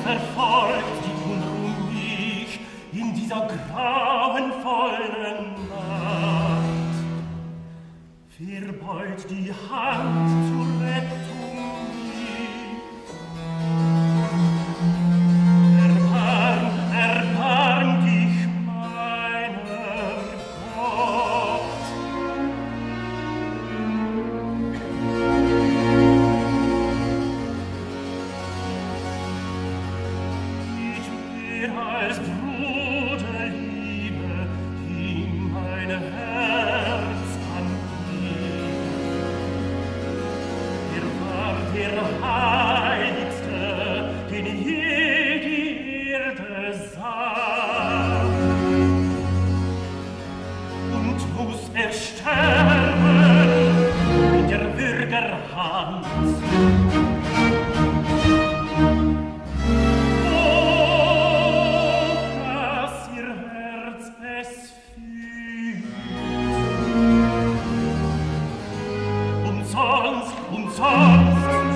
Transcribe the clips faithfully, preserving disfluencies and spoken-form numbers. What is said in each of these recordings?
verfolgt die Unruhe mich in dieser grauenvollen Nacht. Verbeult die Hand zur Rettung mich. Erbarm, erbarm dich meiner Gott. Nicht mehr als Bruderliebe hing mein Herz an dir. Er war der Heiligste, den je die Erde sah. Und muss er sterben in der Bürgerhand. Oh, dass ihr Herz es fühlt. Und sonst, und sonst,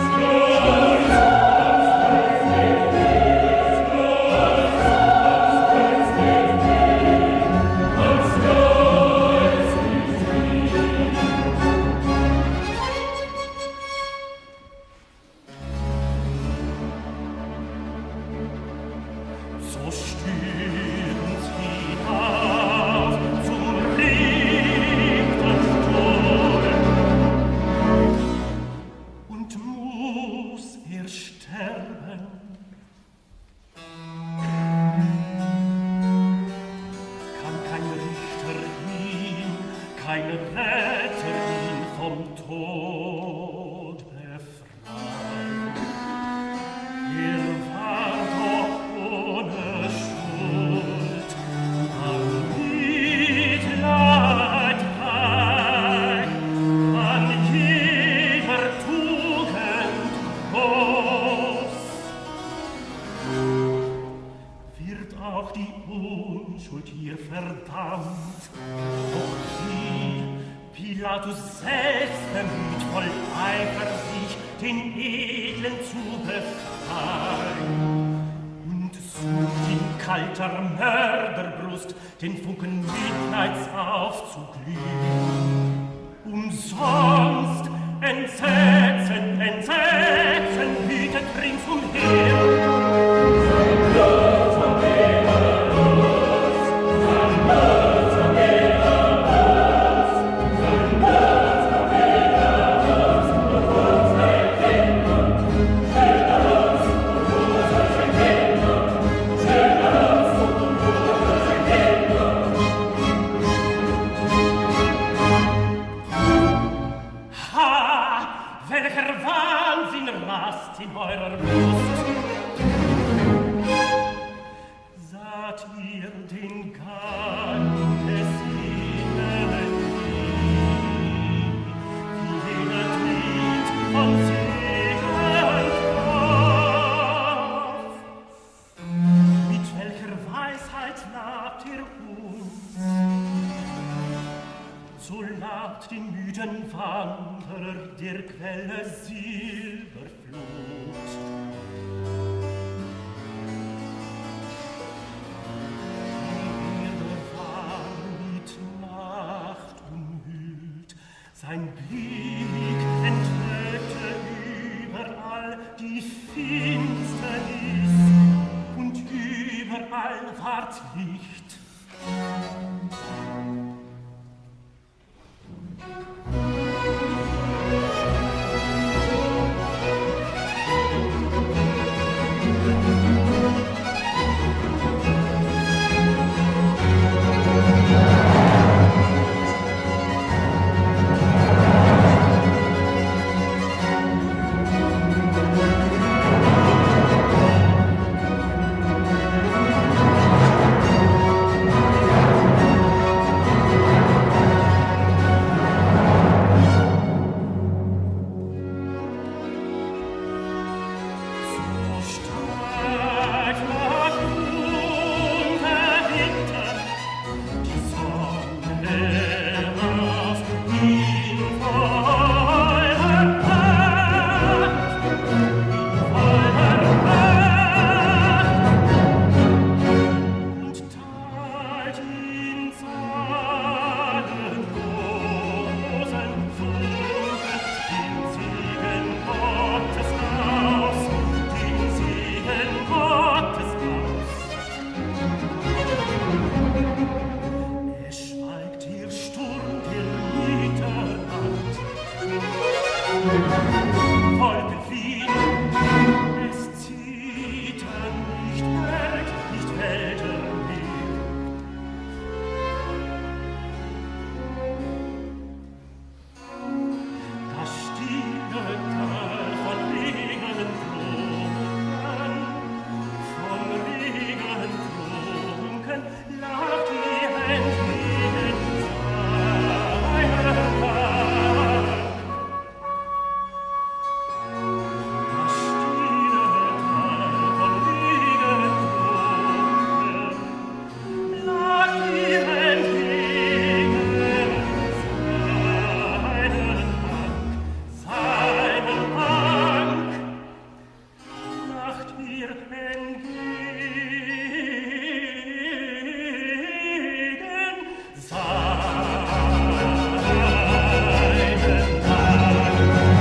so stürmen sie auf zum Richterstuhl. Und muss er sterben? Kann kein Richter ihn, kein Retter ihn vom Tod befreien. Er war doch ohne Schuld, an Mitleid reich, an jeder Tugend groß. Wird auch die Unschuld hier verdammt, doch fiel Pilatus selbst bemüht, voll Eifer sich den Edlen zu befreien. Und sucht in kalter Mörderbrust den Funken Mitleids aufzuglühen. Umsonst Entsetzen, Entsetzen wütet ringsumher. Welcher Wahnsinn rast in eurer Brust? Saht ihr den Gang des Himmels nie, wie jener Tritt von Segeln auf? Mit welcher Weisheit labt ihr uns? So labt den müden Wanderer der Quelle Silberflut. Die Erde war mit Nacht umhüllt, sein Blick enthüllte überall die Finsternis und überall ward Licht. Wolken fliehen, es zittern nicht Berg, nicht Wälder mehr. Das stille Tal von Regeln Trunken, von Regeln Trunken, lacht die entgegen seiner Bank. Das stille Tal von Regeln Trunken, lacht die entgegen seiner Bank. Lacht ihr entgegen seinen Dank.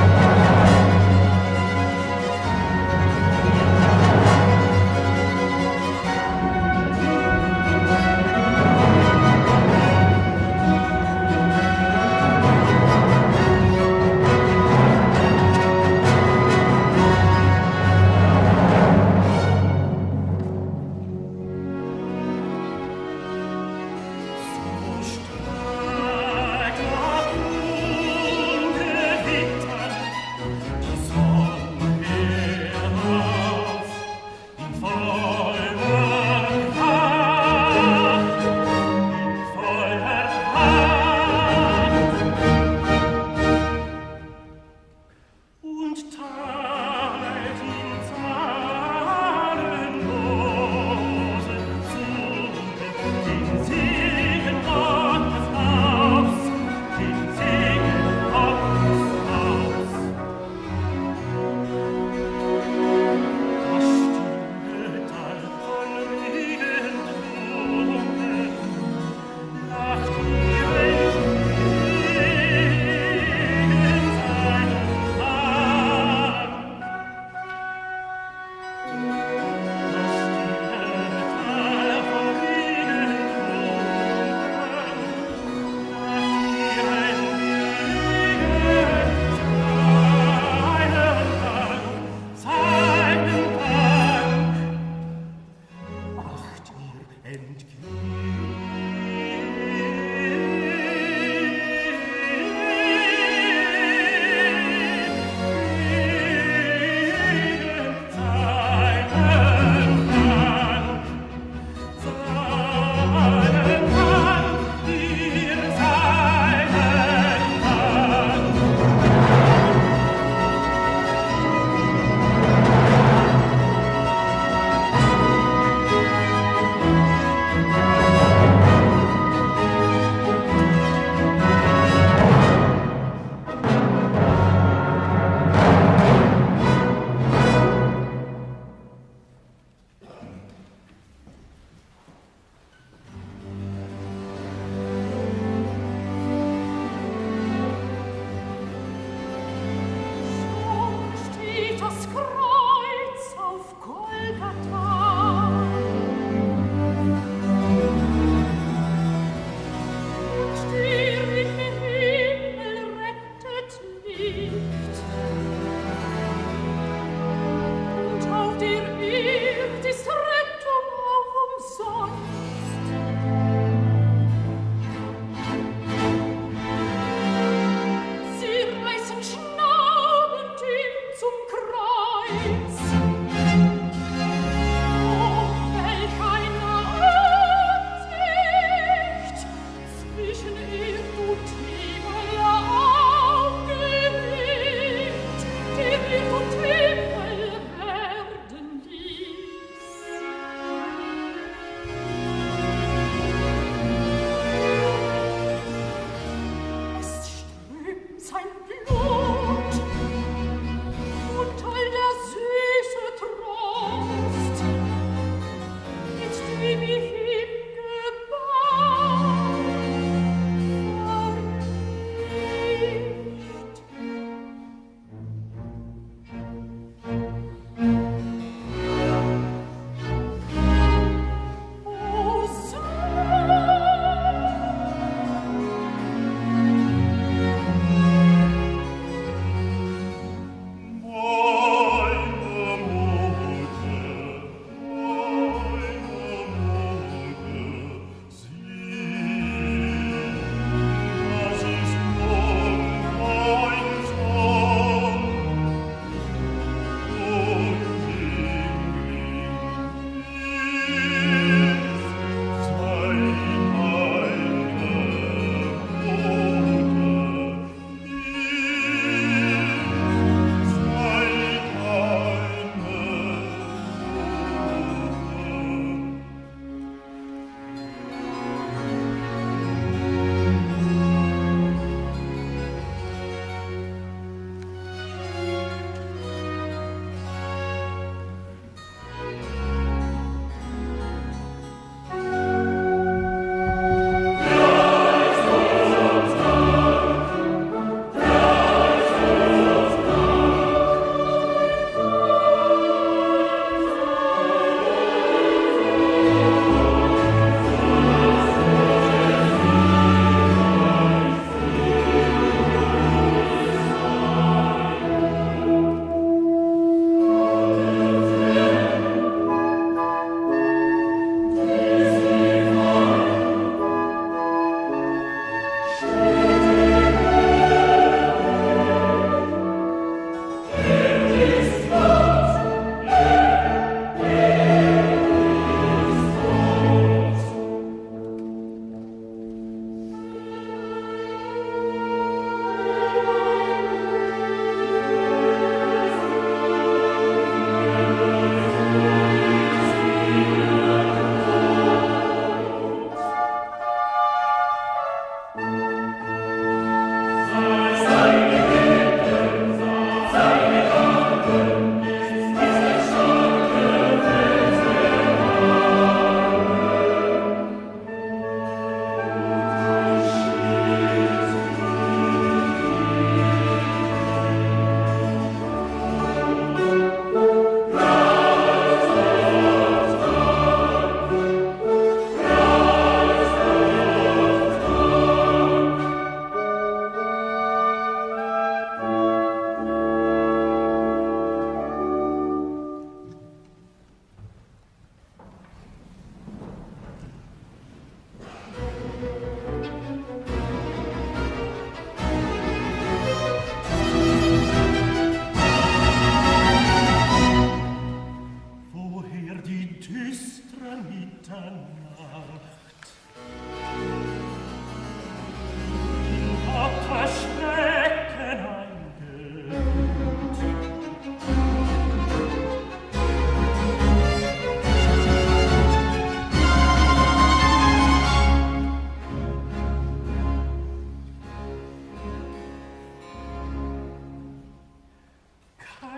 So stark nach ungewittern die Sonne herauf in voller Pracht, in voller Pracht. Und teilt in zahlenlosen Funken den Segen Gottes aus, den Segen Gottes aus. Das stille Tal von Regentrunken lacht ihr entgegen seinen Dank. Das stille Tal von Regentrunken lacht ihr entgegen seinen Dank, seinen Dank. Lacht ihr entgegen seinen Dank, seinen Dank, ihr seinen Dank. Schon steht das Kreuz auf Golgatha, und der im Himmel rettet nicht, und auf der Erde ist Rettung auch umsonst. Sie reißen schnaubend ihn zum Kreuz. Oh, welch eine Ansicht! Zwischen Erd und Himmel aufgelegt, der Erd und Himmel werden ließ. Es strömt sein Blut, und all der Sühne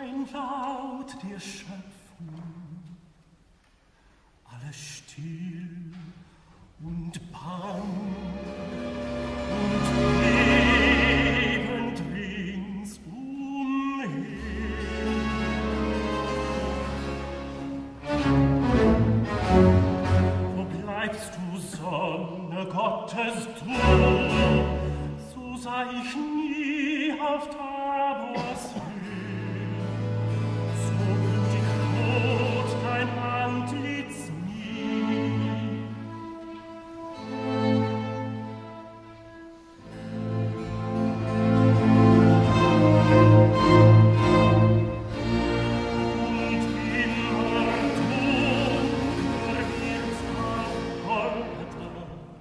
kein Laut der Schöpfung, alles still und bang und lebend ringsumher. Wo bleibst du, Sonne Gottes, du? So sah ich nie auf Tabors Höhe, so blutig rot dein Antlitz nie. Und immer dunkler wird's auf Golgatha.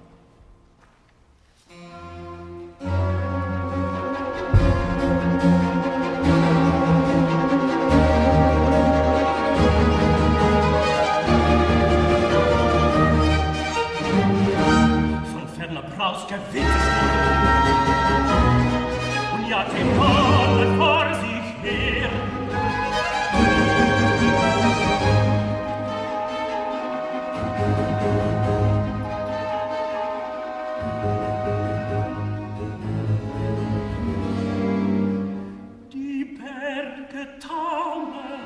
Von ferner Braus gewinnt und jagt den Donner vor sich her. Die Berge taumeln,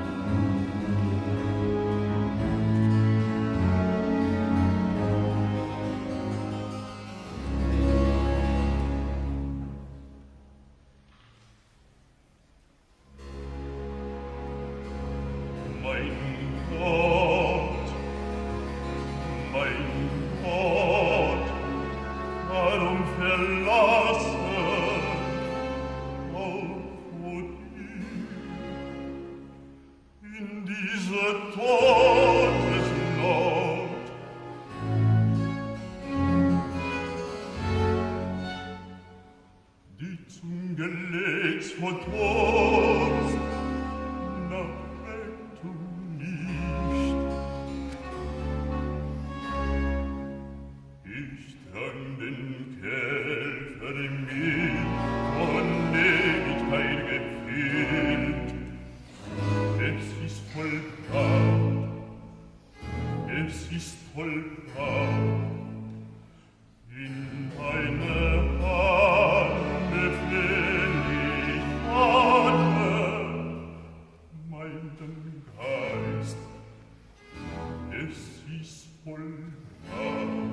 mein Gott, mein Gott, warum verlassen auch vor dir in dieser Todesnacht? Die Zunge legt's vor Durst, nach Rettung nicht. Ich drang den Käfer in mir von Ewigkeit gefüllt. Es ist vollbracht, es ist vollbracht. In deine Hand befehl ich Vater, meinen Geist, es ist vollbracht.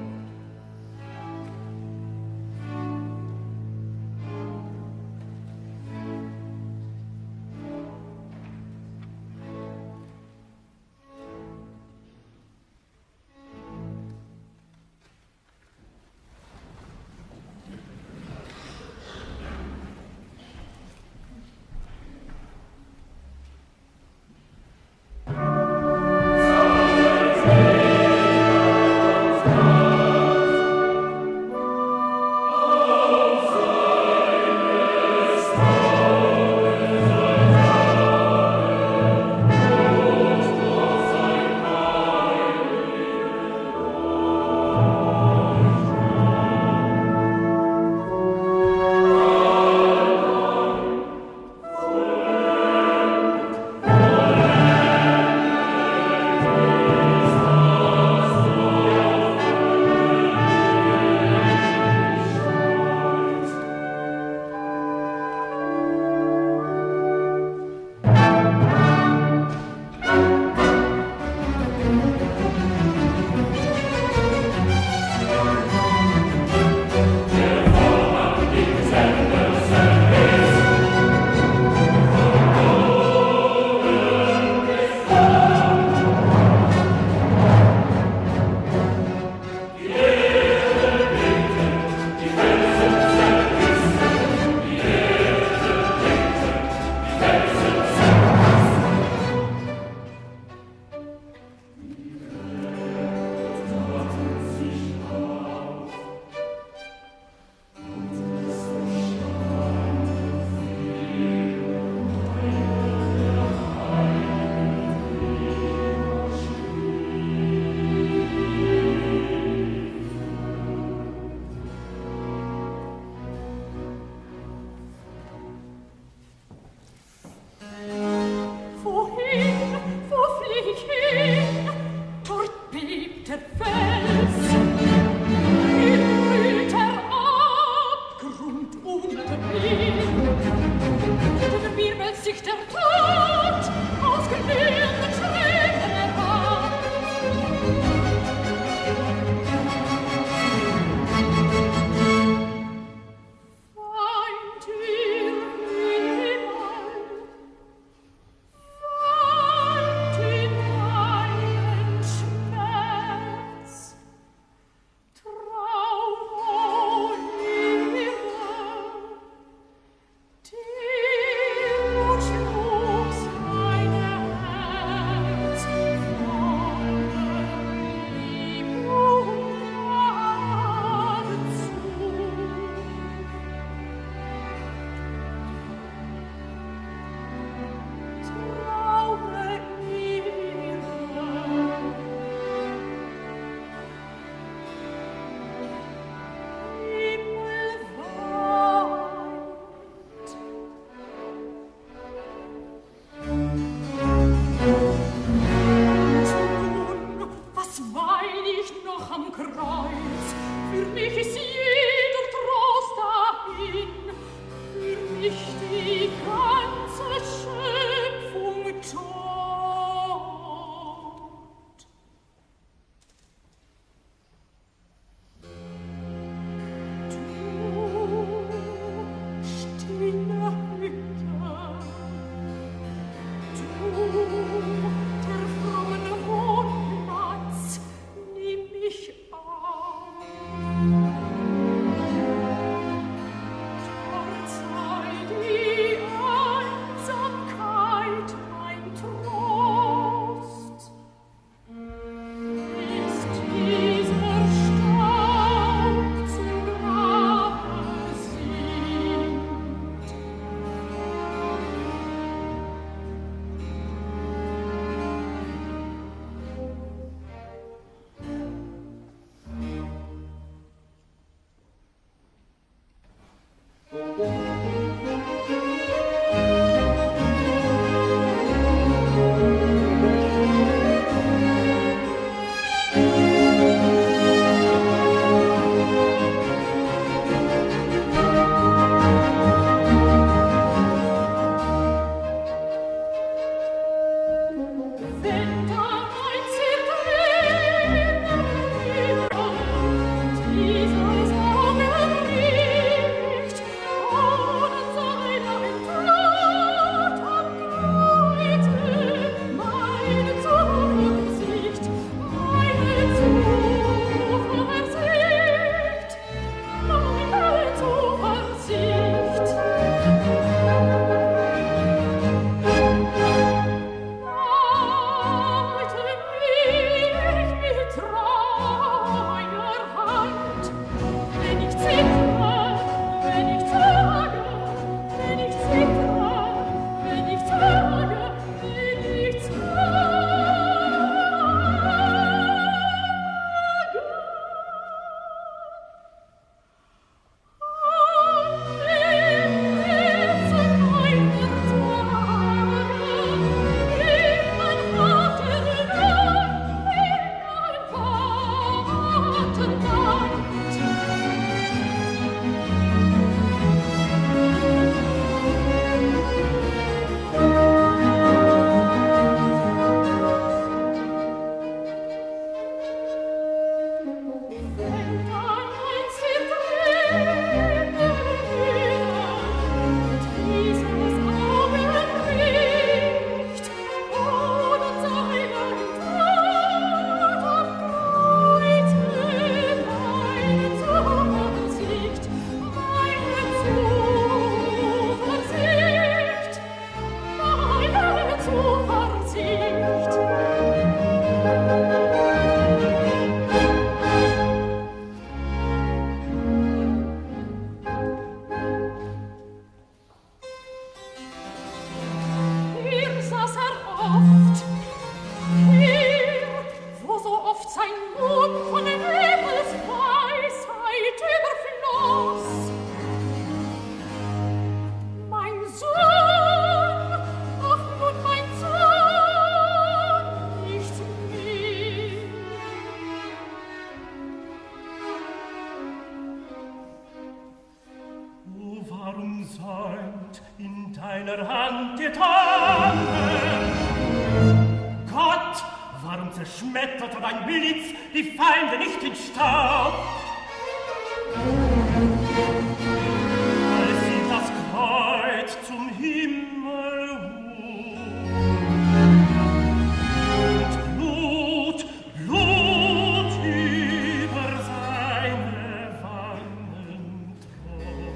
schmetterte dein Blitz die Feinde nicht in Staub. Als sie das Kreuz zum Himmel hob, und Blut, Blut über seine Wangen troff.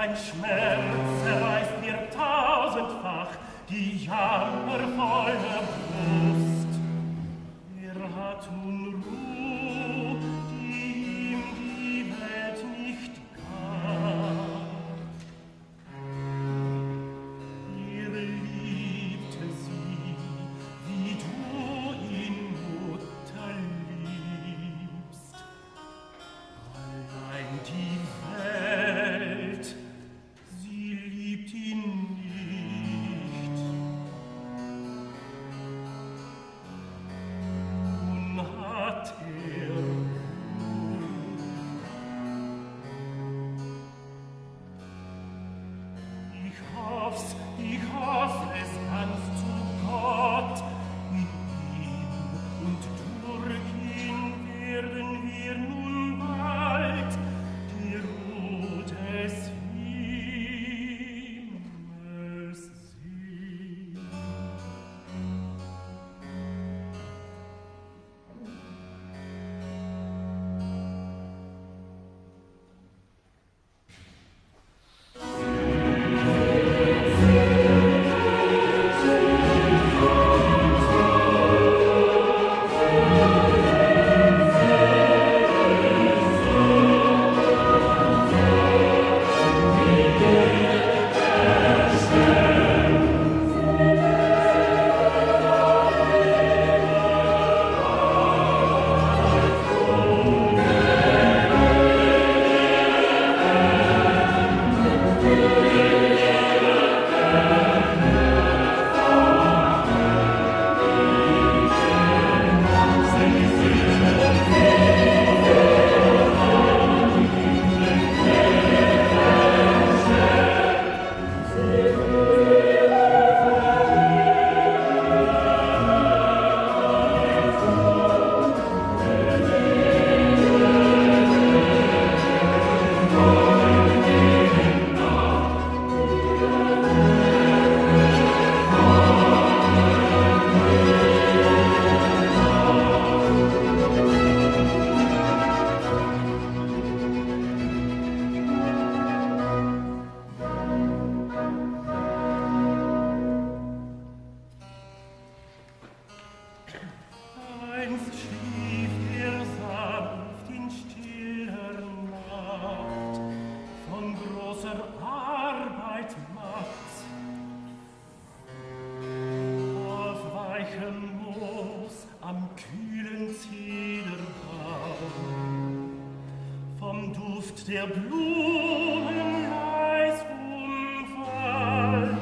ein Schmerz zerreißt mir tausendfach die jammervolle Brust. Er hat nun Ruh, die ihm die Welt nicht gab. Er liebte sie, wie du ihn, Mutter, liebst. Allein die Welt, sie liebt ihn nicht. Nun hat er Ruhe. Ich hoff's, ich hoff es ganz zu Gott, in ihm und durch ihn werden wir nun bald die Ruhe des Himmels sehen. Einst schlief er sanft in stiller Nacht, von großer Arbeit matt. Auf weichem Moos am kühlen Zederbaum, vom Duft der Blumen leis umwallt.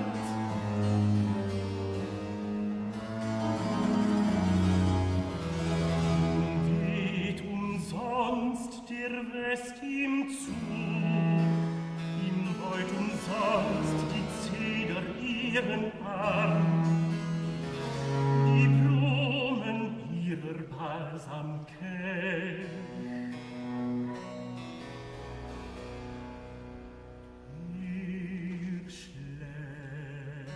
Der West ihm zu, ihm beut umsonst die Zeder ihren Arm, die Blumen ihrer Balsam Kelch. Er schläft.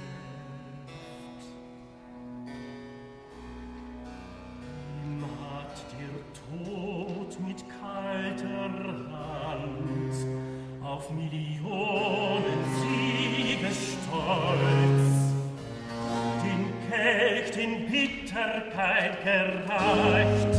Ihm hat der Tod mit kalter Hand auf Millionen Siegestolz den Kelch, den Bitterkeit gereicht.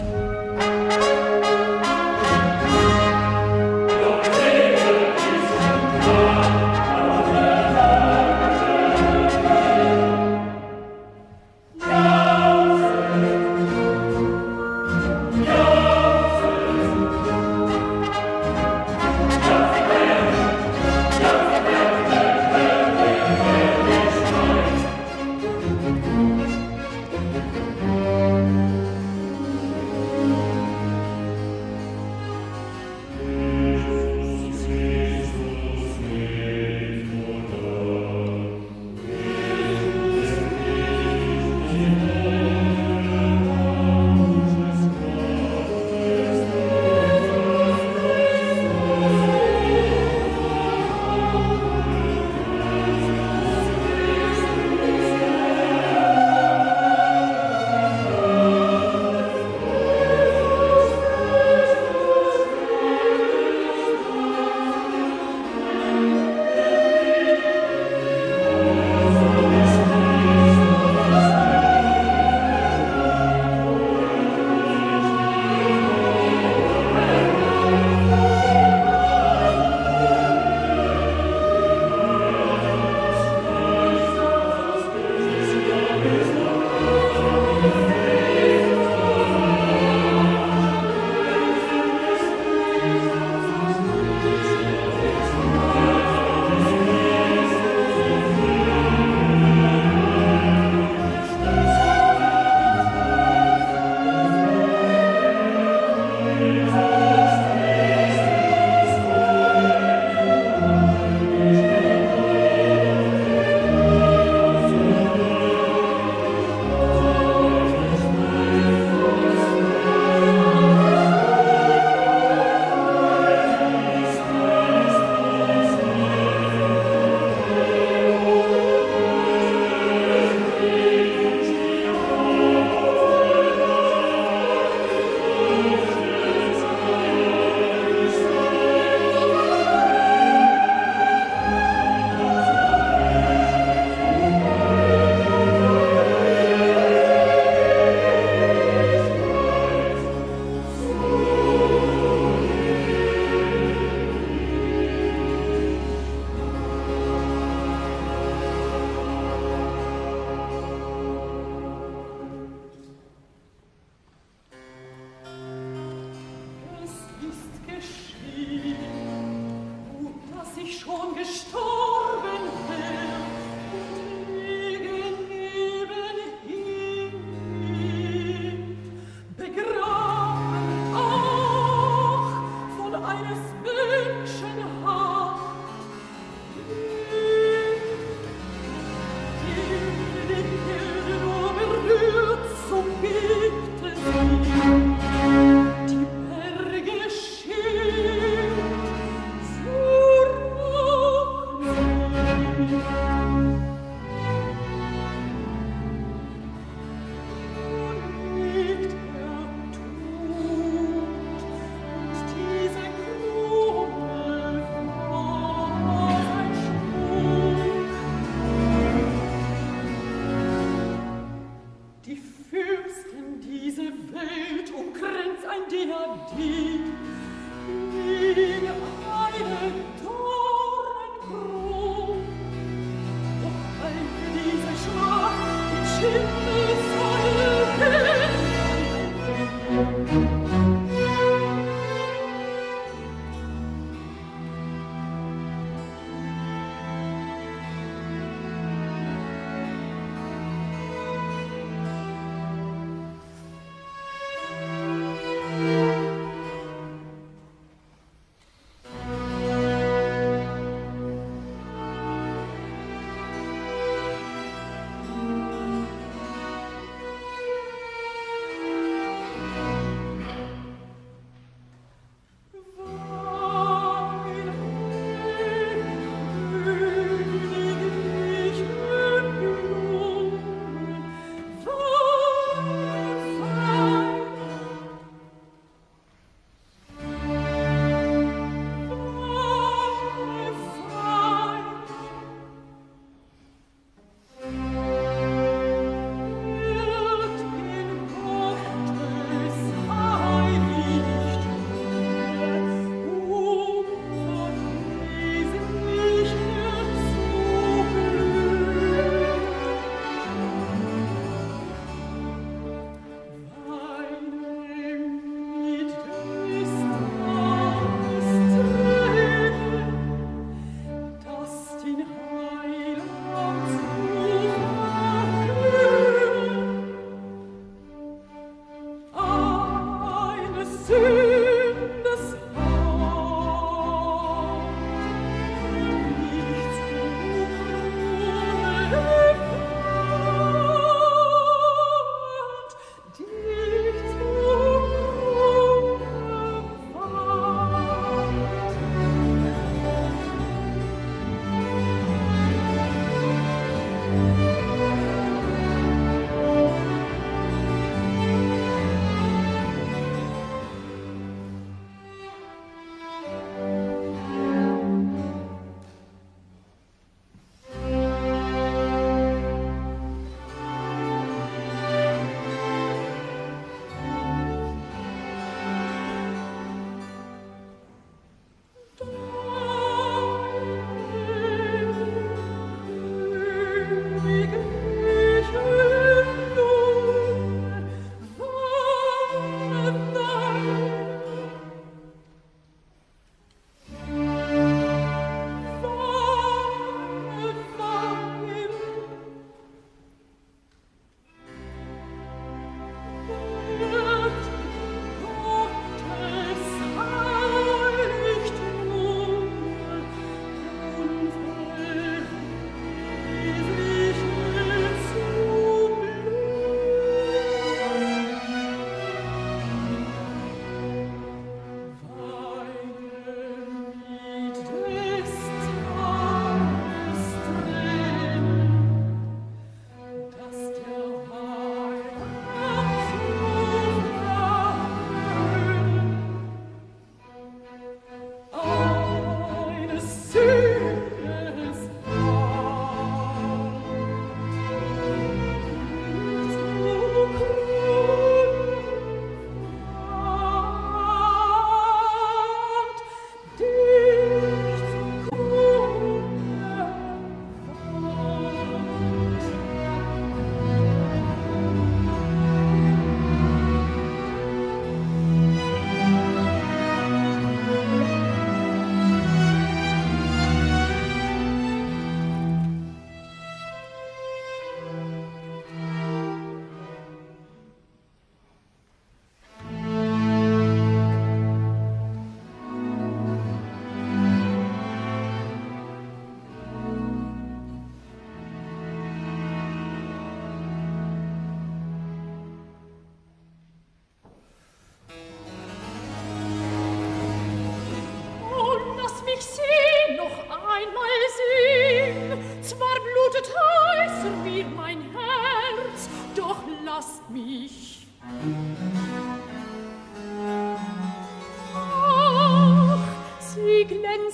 Diese Krone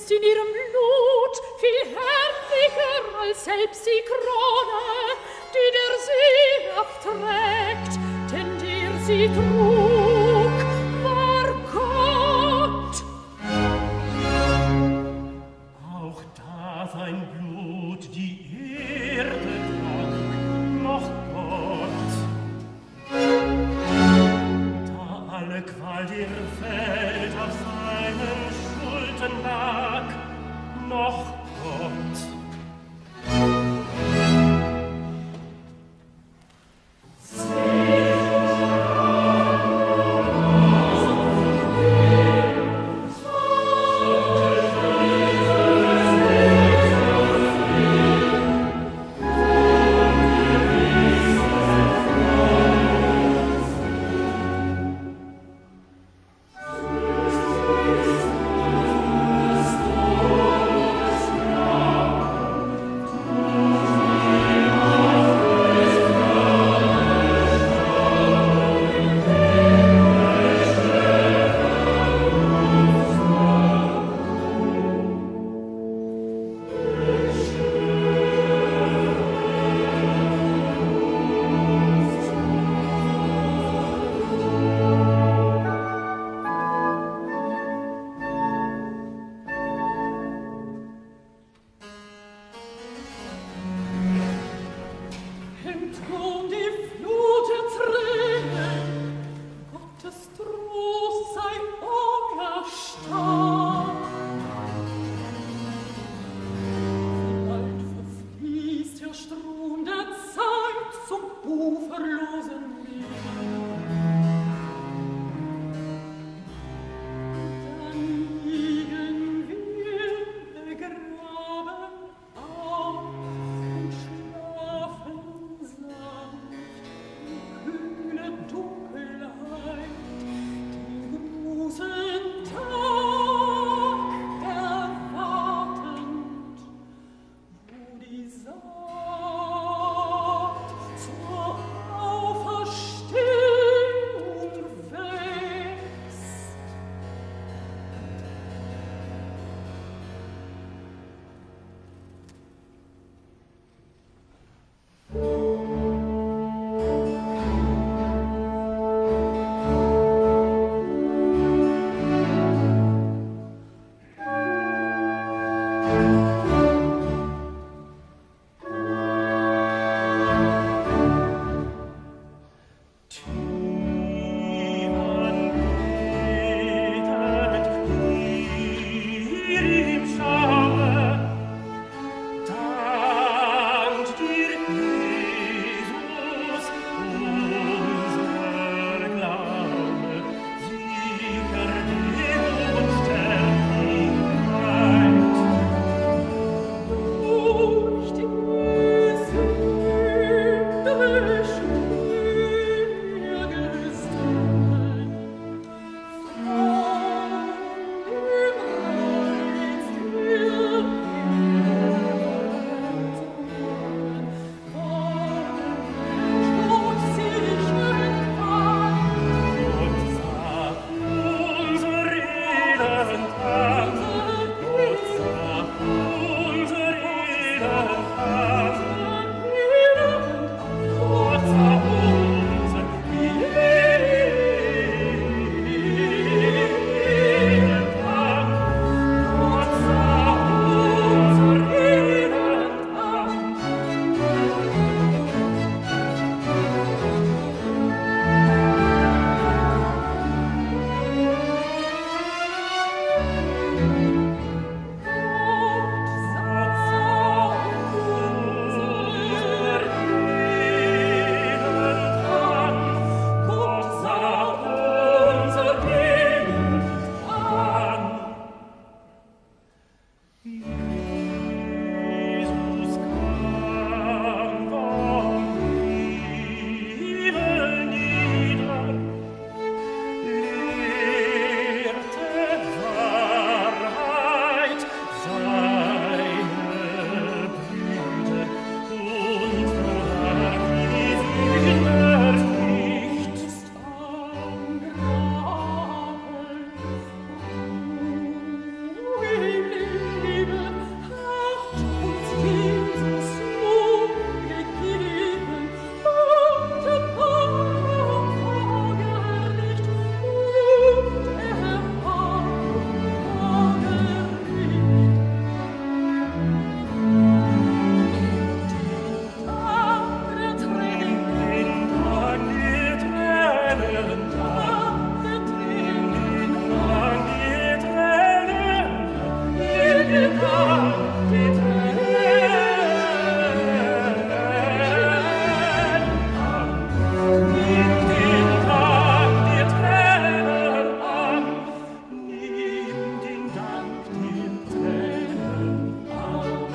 glänzt in ihrem Blut viel herrlicher als selbst die Krone, die der sie abträgt, denn der sie trug, war Gott. Auch da sein Blut die Erde trank, noch Gott. Da alle Qual der Welt auf seinen Schultern lag, noch Gott.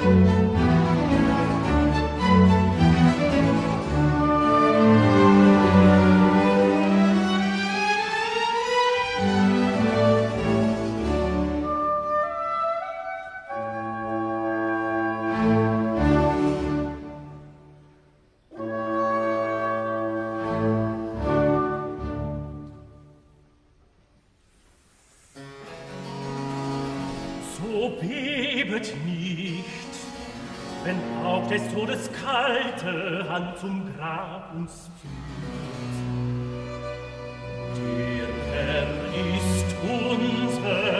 So bebet nicht, wenn auch des Todes kalte Hand zum Grab uns führt. Der Herr ist unser